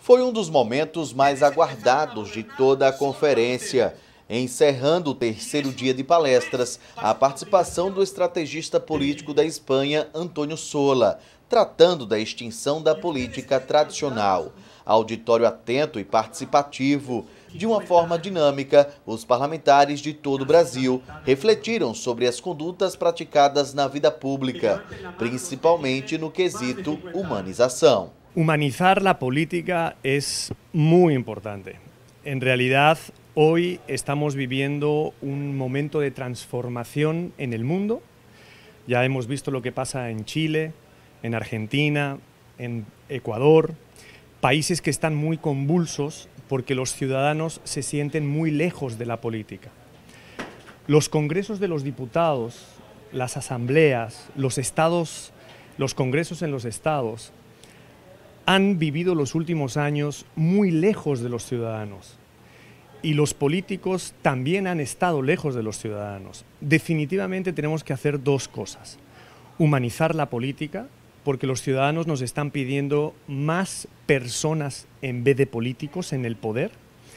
Foi um dos momentos mais aguardados de toda a conferência. Encerrando o terceiro dia de palestras, a participação do estrategista político da Espanha, António Sola, tratando da extinção da política tradicional. Auditório atento e participativo. De uma forma dinâmica, os parlamentares de todo o Brasil refletiram sobre as condutas praticadas na vida pública, principalmente no quesito humanização. Humanizar la política es muy importante. En realidad, hoy estamos viviendo un momento de transformación en el mundo. Ya hemos visto lo que pasa en Chile, en Argentina, en Ecuador, países que están muy convulsos porque los ciudadanos se sienten muy lejos de la política. Los congresos de los diputados, las asambleas, los congresos en los estados han vivido los últimos años muy lejos de los ciudadanos. Y los políticos también han estado lejos de los ciudadanos. Definitivamente tenemos que hacer dos cosas. Humanizar la política, porque los ciudadanos nos están pidiendo más personas en vez de políticos en el poder.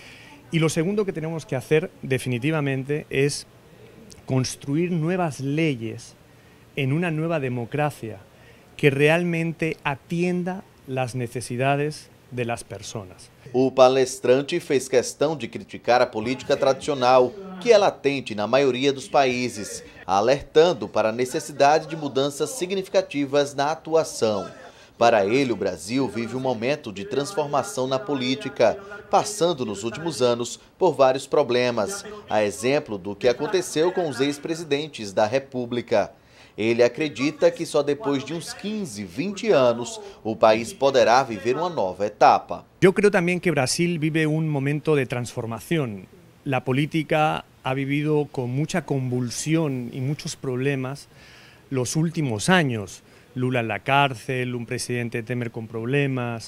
Y lo segundo que tenemos que hacer definitivamente es construir nuevas leyes en una nueva democracia que realmente atienda las necesidades de las personas. O palestrante fez questão de criticar a política tradicional, que é latente na maioria dos países, alertando para a necessidade de mudanças significativas na atuação. Para ele, o Brasil vive um momento de transformação na política, passando nos últimos anos por vários problemas, a exemplo do que aconteceu com os ex-presidentes da República. Ele acredita que só depois de uns 15, 20 anos o país poderá viver uma nova etapa. Yo creo también que Brasil vive un momento de transformación. La política ha vivido con mucha convulsión y muchos problemas los últimos años. Lula en la cárcel, un presidente Temer con problemas,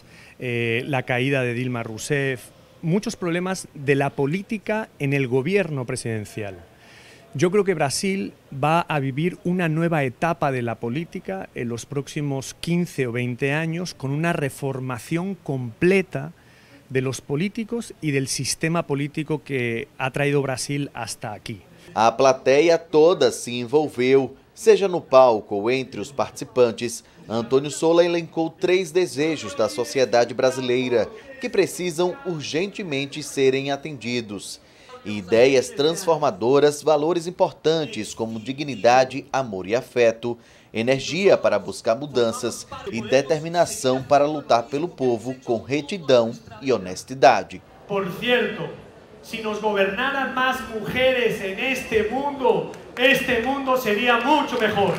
la caída de Dilma Rousseff, muchos problemas de la política en el gobierno presidencial. Yo creo que Brasil va a vivir una nueva etapa de la política en los próximos 15 o 20 años con una reformación completa de los políticos y del sistema político que ha traído Brasil hasta aquí. A plateia toda se envolveu, seja no palco ou entre os participantes. António Sola elencou 3 desejos da sociedade brasileira que precisam urgentemente serem atendidos. Ideias transformadoras, valores importantes como dignidade, amor e afeto, energia para buscar mudanças e determinação para lutar pelo povo com retidão e honestidade. Por cierto, si nos gobernaran más mujeres en este mundo sería mucho mejor.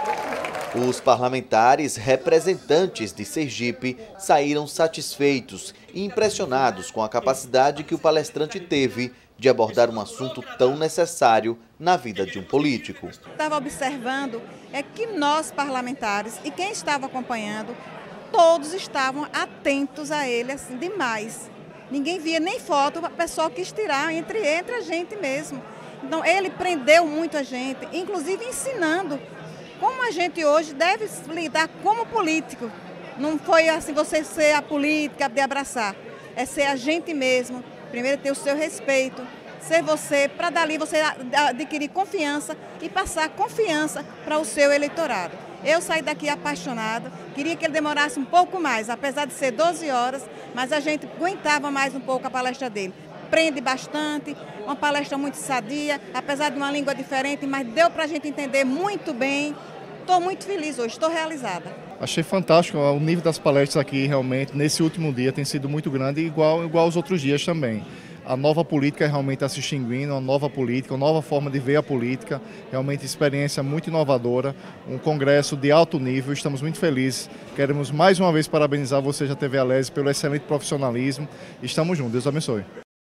Os parlamentares representantes de Sergipe saíram satisfeitos e impressionados com a capacidade que o palestrante teve de abordar um assunto tão necessário na vida de um político. Estava observando que nós parlamentares e quem estava acompanhando, todos estavam atentos a ele assim, demais. Ninguém via nem foto, o pessoal quis tirar entre a gente mesmo. Então ele prendeu muito a gente, inclusive ensinando como a gente hoje deve lidar como político. Não foi assim você ser a política de abraçar, é ser a gente mesmo. Primeiro ter o seu respeito, ser você, para dali você adquirir confiança e passar confiança para o seu eleitorado. Eu saí daqui apaixonada, queria que ele demorasse um pouco mais, apesar de ser 12 horas, mas a gente aguentava mais um pouco a palestra dele. Prende bastante, uma palestra muito sadia, apesar de uma língua diferente, mas deu para a gente entender muito bem. Estou muito feliz hoje, estou realizada. Achei fantástico, o nível das palestras aqui realmente, nesse último dia, tem sido muito grande, igual aos outros dias também. A nova política realmente está se extinguindo, uma nova política, uma nova forma de ver a política, realmente experiência muito inovadora, um congresso de alto nível, estamos muito felizes. Queremos mais uma vez parabenizar vocês da TV Alesi pelo excelente profissionalismo. Estamos juntos, Deus abençoe.